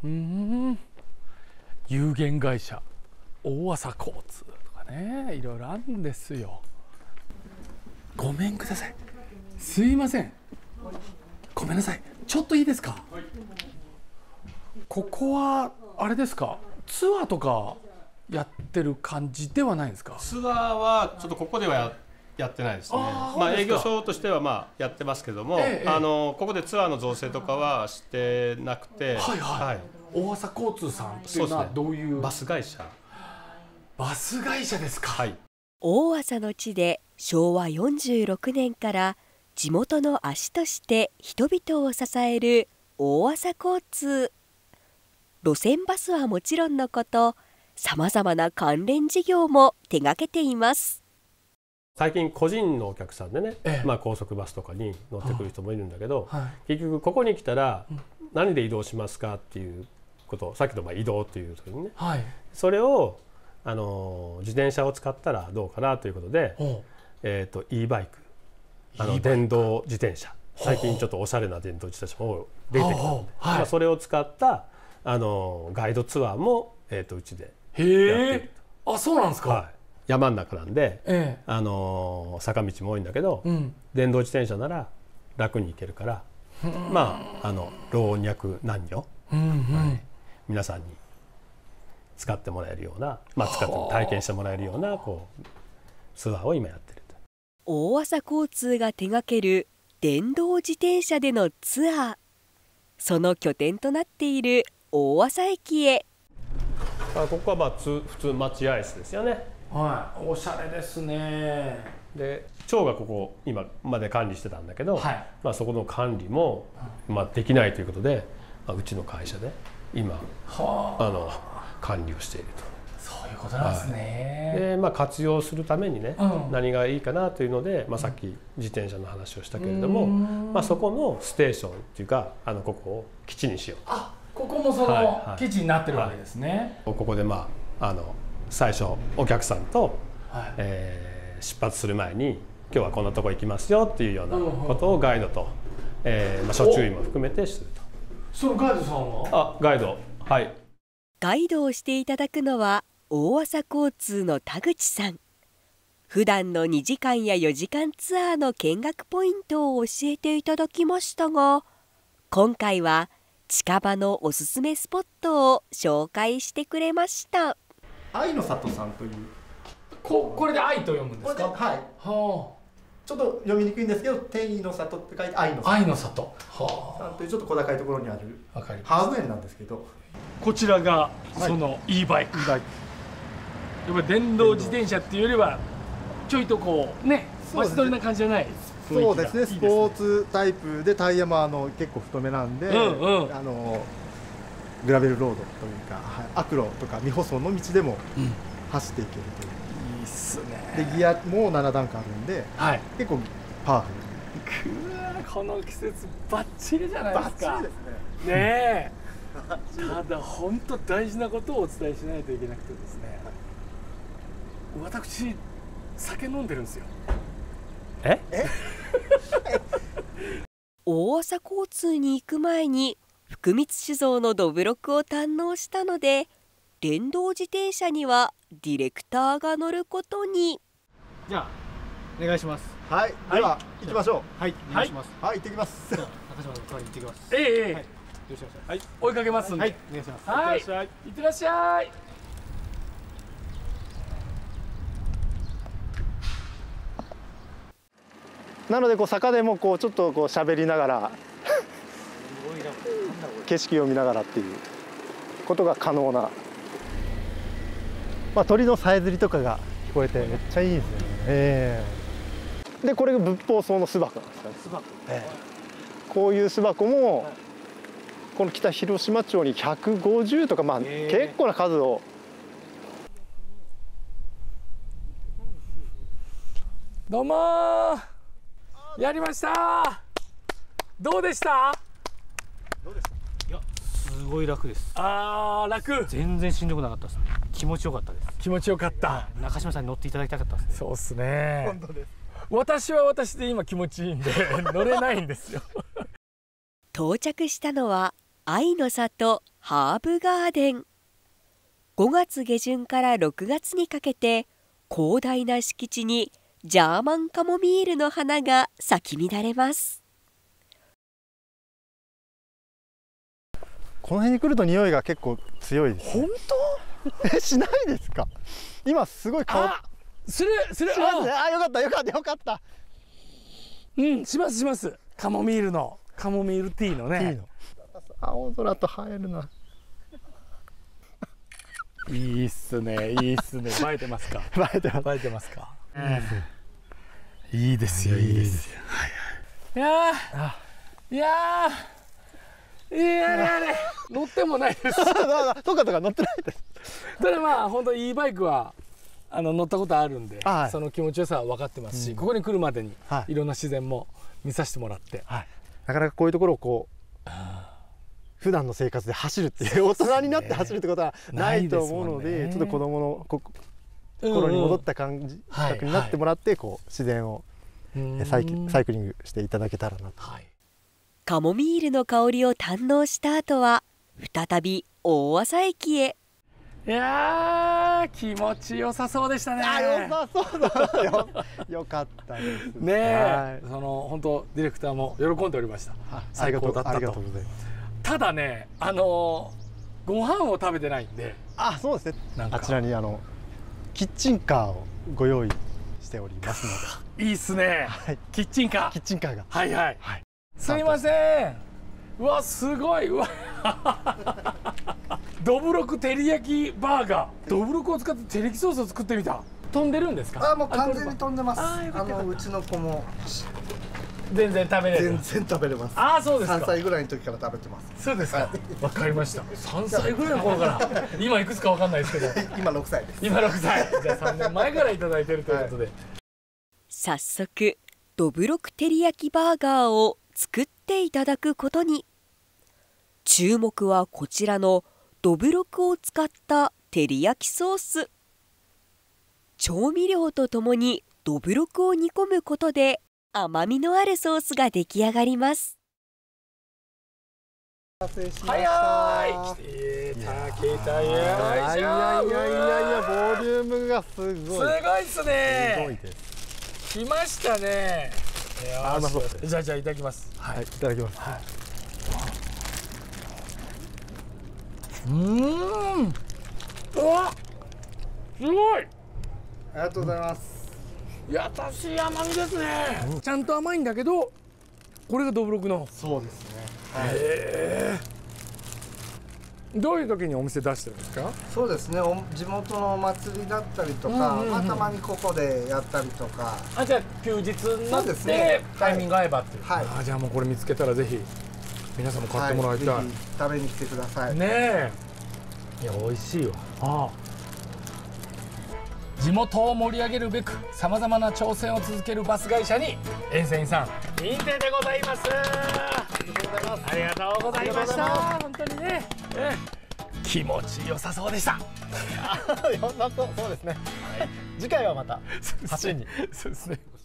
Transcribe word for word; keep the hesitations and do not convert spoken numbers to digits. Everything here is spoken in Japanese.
うん、有限会社大朝交通とかね、いろいろあるんですよ。ごめんください、すいません、ごめんなさい、ちょっといいですか。はい、ここはあれですか、ツアーとかやってる感じではないんですか。 ツアーはちょっとここでは や, やってないですね。あ、まあ営業所としてはまあやってますけども、ええ、あのここでツアーの造成とかはしてなくて、 はいはい、はい、大朝交通さんっていうのはどういう、ね、 バス会社。 バス会社ですか。 はい、 大朝の地でしょうわよんじゅうろくねんから地元の足として人々を支える大朝交通。路線バスはもちろんのこと、さまざまな関連事業も手掛けています。 最近個人のお客さんでね、 ええ、 まあ高速バスとかに乗ってくる人もいるんだけど、 はい、 結局ここに来たら何で移動しますかっていうこと、さっきのまあ移動っていう時にね、はい、それをあの自転車を使ったらどうかなということで、えーと e バイク、あの電動自転車、最近ちょっとおしゃれな電動自転車も出てきたので、まあそれを使ったあのガイドツアーもえーとうちでやっていると。 あ、そうなんですか。 はい、山の中なんで、 ええ、あの坂道も多いんだけど、うん、電動自転車なら楽に行けるから、まああの老若男女、うんうん、はい、皆さんに使ってもらえるような、まあ、使って体験してもらえるようなこうツアーを今やってると。 大朝交通が手掛ける電動自転車でのツアー、その拠点となっている大朝駅へ。 あ、ここはまあ普通待合室ですよね。 はい、おしゃれですね。 で長がここ今まで管理してたんだけど、はい、まあ、そこの管理も、まあ、できないということで、まあ、うちの会社で今はあの管理をしていると。 そういうことなんですね。 はい、でまあ、活用するためにね、うん、何がいいかなというので、まあ、さっき自転車の話をしたけれども、まあ、そこのステーションっていうか、あのここを基地にしようと。 あ、ここもその基地になってるわけですね。はいはい、 ここでまああの最初お客さんと、はい、えー、出発する前に今日はこんなとこ行きますよっていうようなことをガイドと、えーまあ、諸注意も含めてすると。 そのガイドさんは？ あ、ガイド、はい。 ガイドをしていただくのは大朝交通の田口さん。普段のにじかんやよじかんツアーの見学ポイントを教えていただきましたが、今回は近場のおすすめスポットを紹介してくれました。 愛の里さんという、 ここれで愛と読むんですか？ はい、はあ、ちょっと読みにくいんですけど、天意の里って書いて愛の里、 愛の里、はあ、さんというちょっと小高いところにあるハーブ園なんですけど、 こちらがその e バイク、はい、やっぱり電動自転車っていうよりはちょいとこうね、街乗りな感じじゃない。 そうですね、スポーツタイプでタイヤもあの結構太めなんで、うんうん、あのグラベルロードというか、はい、アクロとか未舗装の道でも走っていけるという、 うん、いいっすね。 でギアもなな段階あるんで、はい、結構パワフルに。 くわ、この季節バッチリじゃないですか。 バッチリですね。 ねえただ本当大事なことをお伝えしないといけなくてですね、私酒飲んでるんですよ。 ええ大朝交通に行く前に福光酒造のどぶろくを堪能したので、電動自転車にはディレクターが乗ることに。 じゃあお願いします。 はい、では、はい、行きましょう。 はい、お願いします。 はい、行ってきます。 高島の代わりに行ってきます。 ええええ、 はい、 はい、追いかけますんで、はい、 お願いします。 はい、いってらっしゃい。 なのでこう坂でもこうちょっとこう喋りながら景色を見ながらっていうことが可能な、まあ、鳥のさえずりとかが聞こえてめっちゃいいですよね。えー、でこれが仏法草の巣箱なんですよね。巣箱、えー、こういう巣箱も、はい、この北広島町にひゃくごじゅうとか、まあ、えー、結構な数を。 どうもー、やりましたー。どうでした？ どうでした？いや、すごい楽です。 あー、楽。 全然しんどくなかったです。気持ちよかったです。 気持ちよかった。 はい、中島さんに乗っていただきたかったですね。 そうっすね。 本当です。 私は私で今気持ちいいんで乗れないんですよ。 到着したのは愛の里ハーブガーデン。ごがつげじゅんからろくがつにかけて広大な敷地にジャーマンカモミールの花が咲き乱れます。 この辺に来ると匂いが結構強いです、ね。 本当？え、しないですか？今すごい香りするするしますね。あ、よかったよかったよかった。 うんしますします。カモミールのカモミールティーのね。ティーの青空と映えるな。 いいっすねいいっすね。映えてますか？ 映えてます。 映えてますか？いいですよいいですよ。いやーいやーいやね乗ってもないです。 とかとか乗ってないです。 ただまあ本当いいバイクはあの乗ったことあるんで、 はい、 その気持ちよさは分かってますし、うん、ここに来るまでにいろんな自然も見させてもらって、はい、 なかなかこういうところをこう普段の生活で走るっていう大人になって走るってことはないと思うので、ちょっと子供のこ心に戻った感じ覚になってもらってこう自然をサイク、サイクリングしていただけたらなと。はい、 カモミールの香りを堪能した後は再び大朝駅へ。 いやー気持ちよさそうでしたね。 あ、よさそうだよ。よかったですね。え、その本当ディレクターも喜んでおりました。最高だったと。ただね、あのー、ご飯を食べてないんで。 あ、そうですね。あちらにあのキッチンカーをご用意しておりますので。いいっすね。はい、キッチンカー。 キッチンカーが。 はいはい。はい、すいません。うわすごい。うわ。どぶろく照り焼きバーガー。どぶろくを使って照り焼きソースを作ってみた。飛んでるんですか？ あ、もう完全に飛んでます。あのうちの子も全然食べれる。 全然食べれます。 あ、そうですか。 さんさいぐらいの時から食べてます。 そうですか。わかりました。さんさいぐらいの頃から。今いくつかわかんないですけど。 今ろくさいです。 今ろくさい。じゃあさんねんまえからいただいてるということで。はい、 早速どぶろく照り焼きバーガーを作っていただくことに。注目はこちらのどぶろくを使った照り焼きソース。調味料とともにどぶろくを煮込むことで甘みのあるソースが出来上がります。 早い。来た来た。いやいやいやいやボリュームがすごい。すごいっすね。すごいです。来ましたね。あ、まそう。じゃあじゃあいただきます。 はい、いただきます。はい、 うーん。うわ。すごい。 ありがとうございます。 優しい甘みですね。うん、ちゃんと甘いんだけど、これがどぶろくの。 そうですね。 はい、へえ。どういう時にお店出してるんですか？ そうですね。お地元のお祭りだったりとか、まあたまにここでやったりとか。 あ、じゃあ休日になって、ね、タイミング合えばっていう。 はい。 あ、じゃあもうこれ見つけたらぜひ皆さんも買ってもらいたい。はい、 ぜひ食べに来てください。 ねえ。いや美味しいわ。ああ。地元を盛り上げるべくさまざまな挑戦を続けるバス会社に沿線員さん認定でございます。ありがとうございました。本当にね、え気持ちよさそうでした。 よさそう、そうですね。はい、次回はまた走りに。 そうですね。